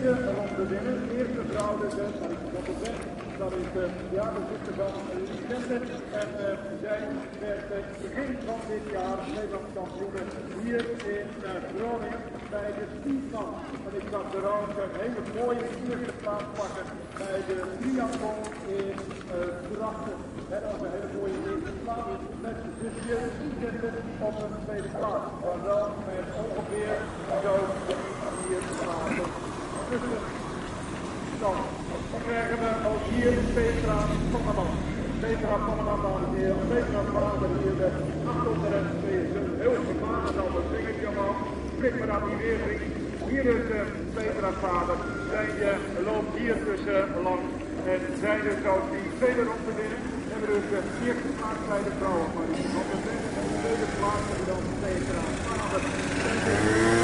tweede ronde winnen. De eerste vrouw dus, dat is op de weg. Dat is ja, de zuster van Lucente. En zij werd begin van dit jaar Nederlands kampioen hier in Groningen bij de speedman. En ik zag er ook een hele mooie eerste plaats pakken bij de triathlon in Drachten. En dat was een hele mooie eerste plaats met de zusje Lucente op een tweede plaats. Maar wel met ongeveer zo 4 plaatsen tussen. Dan krijgen we ook hier Petra Panneman. Petra Panneman, dames en heren. Petra Panneman hier met 800 heel gevaarlijk al een vingertje omhoog. Klik maar aan die weerring. Hier is Petra's vader. Zij loopt hier tussen langs. En zij dus ook die tweede ronde winnen. En we dus de eerste plaats bij de vrouwen. Maar die van de tweede plaats hebben we dan Petra Panneman.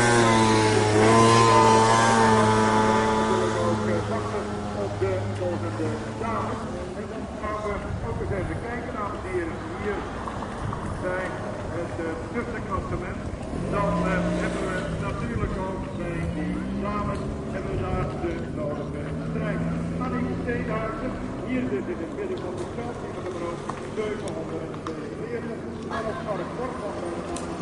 Op de volgende dames. En dan gaan we ook eens even kijken, dames en heren, hier bij het tussenklassement. Dan hebben we natuurlijk ook bij die dames, hebben we daar de nodige strijd. Annie Steenhuizen, hier dus in het midden van de veld, die van de brood 742. Alles van het kort van de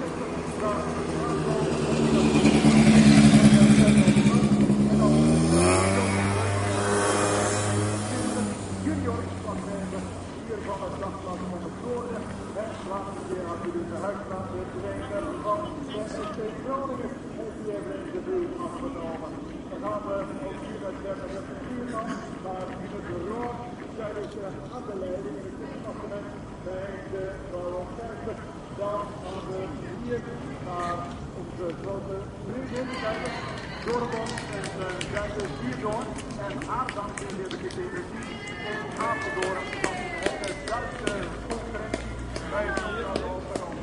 van het dagblad van het Noorden. En laatste keer had u de huisplaats weer trainer van de SC Groningen. En die hebben de buurt afgenomen. Dan gaan we ook hier met de Vierman, maar in het rood zijn dus aan de leiding in het tussenklassement bij de Waarom 50. Dan gaan we hier naar onze grote vriendin kijken. Dorbon en zijn dus hierdoor. En aardang in de verkeerde in Apeldoorn. Duitse conferentie bij de Europa en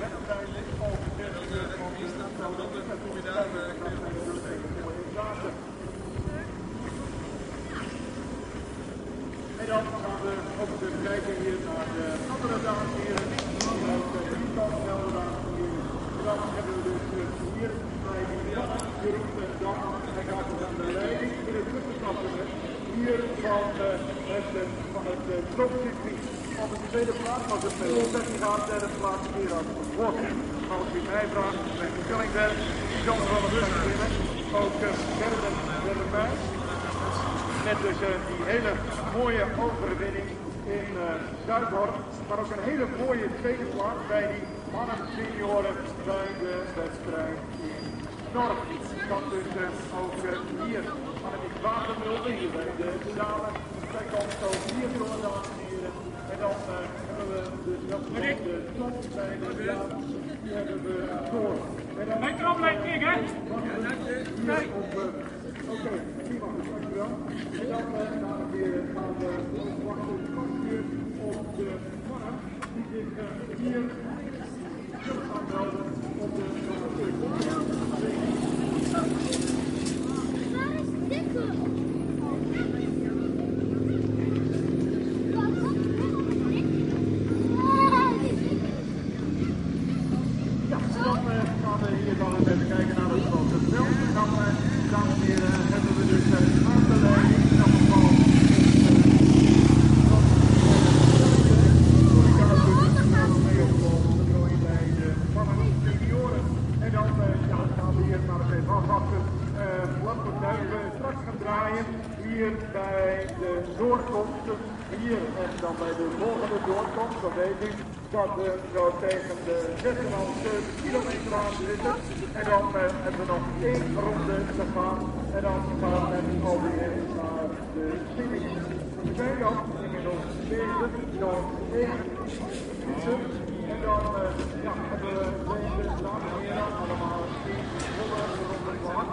dan gaan we ook even kijken hier naar de andere dames en heren. Dan hebben we dus hier bij die beroemde dag. Hij gaat dus aan de leiding in het tussenklassement. Hier van het tropcircuit. Op de tweede plaats was het met Olsen gaat, derde plaats hier aan het Bos. Als u mij vraagt, met Kellingberg, die kan er wel een gaan winnen. Ook Gerben erbij. Met dus die hele mooie overwinning in Zuidhorn. Maar ook een hele mooie tweede plaats bij die mannen senioren bij de wedstrijd in Norg. Dat dus ook hier aan het watermulde, hier bij de dames. Zij komt zo hier door, dames en heren. En dan hebben we dus nog de top bij de dames. Die hebben we door. Lekker op, lekker, hè? Nee. Oké, prima, dankjewel. En dan gaan we weer wachten op de mannen die zich hier gaan melden op de hier bij de doorkomst, hier en dan bij de volgende doorkomst, dan weet u dat we zo tegen de 6,5 kilometer aan zitten. En dan hebben we nog 1 ronde te gaan en dan gaan we alweer naar de finish. We zijn dan inmiddels bezig, nog 1 fietsen en dan hebben we deze dames en heren allemaal 10 ronde gehad.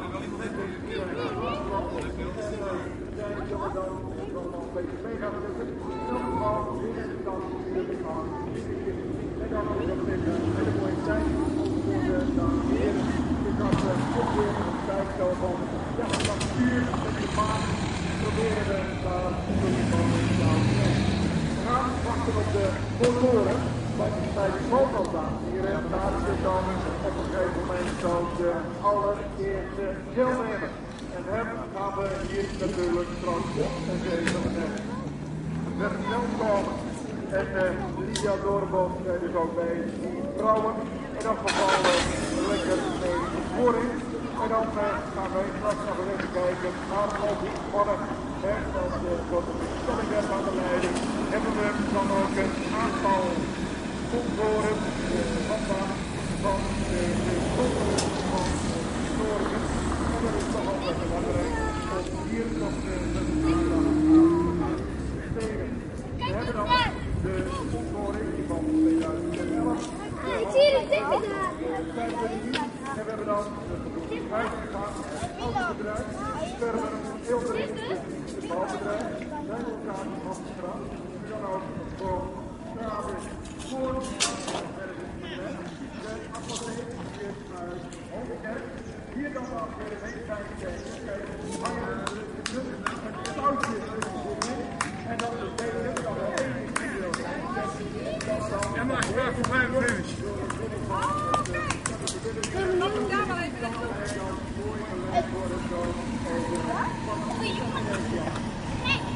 En zullen dan allemaal een beetje mee gaan zitten. Dan gewoon weer dan natuurlijk gaan. En dan ook nog een hele mooie tijd voor de dames en heren. Ik had ook weer een tijd zo van ja, dat uur met je paard proberen we daar te komen. We gaan wachten op de motoren. Bij de motor dames en heren. Daar zit dan op een gegeven moment ook de allereerste deelnemer. En we hebben hier natuurlijk straks en even verwelkomen. En Lydia Doorbos is ook bij die vrouwen. In dat geval lekker mee voorin. En dan gaan wij straks nog even kijken naar al die mannen. Want tot de bestelling werd aan de leiding hebben we dan ook een aantal convoren vandaag van de convoren van Storgen. En dat is toch altijd belangrijk om hier nog de aandacht aan te besteden. We hebben dan de convoren van 2011. En we hebben dan de 50 autobedrijf, verder heel dringend het bouwbedrijf, zijn elkaar van de straat. We dan ook voor straten voor de apotheek is naar Hoogkerk. Hier dan nog weer de meestijging hangen het touwtje en dan de tweede dan de ene kilo. Ja, maar ik ben voor 55. Nee.